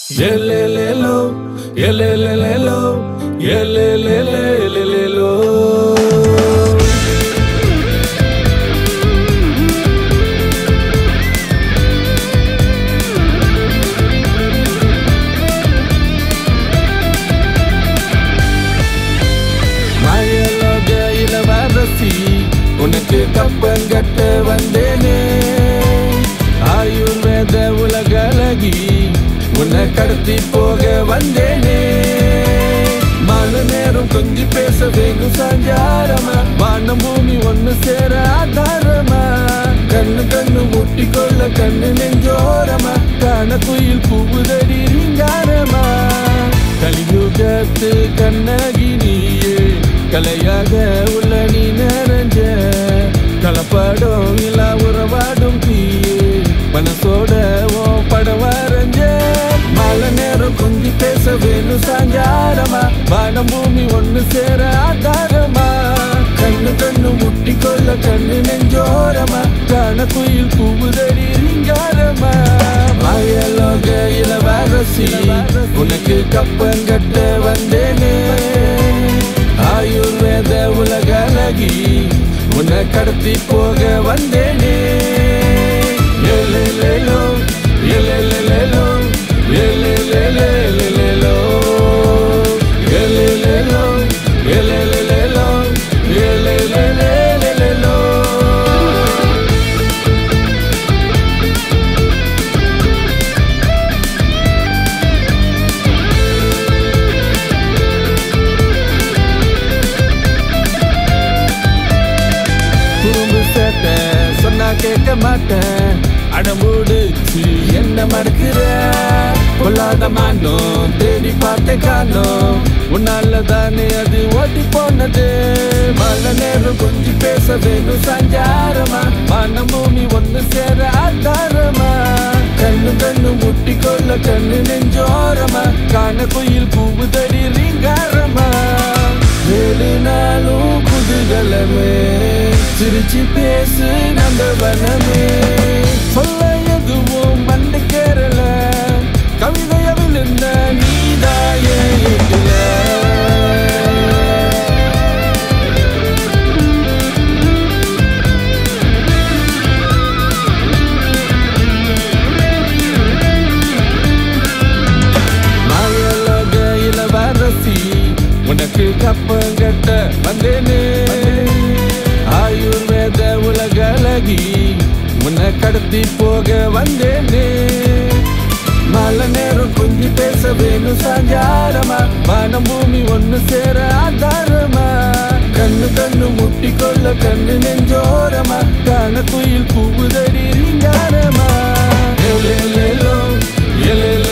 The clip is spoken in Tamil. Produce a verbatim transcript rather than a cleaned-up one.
Yelelelo, yelelelo, yelelelelo. Mayaloga ilavarasi, unakku kappangata vandene. Ayurveda ulagalagi, unna kadthi poga vandene. Malu neram konji pesa venum sanjarama, vaanam bhoomi onnu sera aadharama. Kannu kannu muttikolla kannu nenjorama, kana kuyil poovudadi ringarama. Kaliyugathu kannagi niye, kalayaga ulla ni neranja. Kalapadum illa uravadum thiye, manasoda o padavaranja. Mala neram konji pesa venum sanjarama, vaanam bhoomi onnu sera aadharama. Kannu kannu muttikolla kannu nenjorama, kana kuyil poovudadi ringarama. Mayaloga ilavarasi, unakku kappangata vandene. Ayurveda ulagalagi, unna kadthi poga vandene. Yelelelo, yelelelo, yelelelelo, yelelelo, yelelelo, yelelelelo. சொன்னா கேட்க மாட்டேன், அடமுடிச்சு என்ன மறுக்கிற? கொல்லாத மாட்டோம், தேடி பார்த்த காணோம், உன்னால தானே அது ஓட்டி போனது. மழை நேரம் கொஞ்சி பேச வேணும் சஞ்சாரமா, வானம் பூமி ஒன்னு சேர ஆதாரமா. கண்ணு கண்ணு முட்டிக்கொள்ள கண்ணு நெஞ்சோரமா, காண குயில் பூவுதடி ரீங்காரமா. ஏழு நாளும் குதூகலமே, சிரிச்சு பேசு நந்தவனமே. சொல்ல எதுவும் மண்டு கேரள, கவிதைய விழுந்த நீதாயே எட்டுல. மாயலோக இளவரசி, உனக்கு கப்பங்கட்ட வந்தேனே. ஆயுர்வேத உலகளகி, உன்னை கடத்தி போக வந்தேனே. மழை நேரம் கொஞ்சி பேச வேணும் சஞ்சாரமா, வானம் பூமி ஒன்னு சேர ஆதாரமா. கண்ணு கண்ணு முட்டிக்கொள்ள கண்ணு நெஞ்சோரமா, காண குயில் பூவுதடி ரீங்காரமா. எலெலெலோ, எலெலெலோ.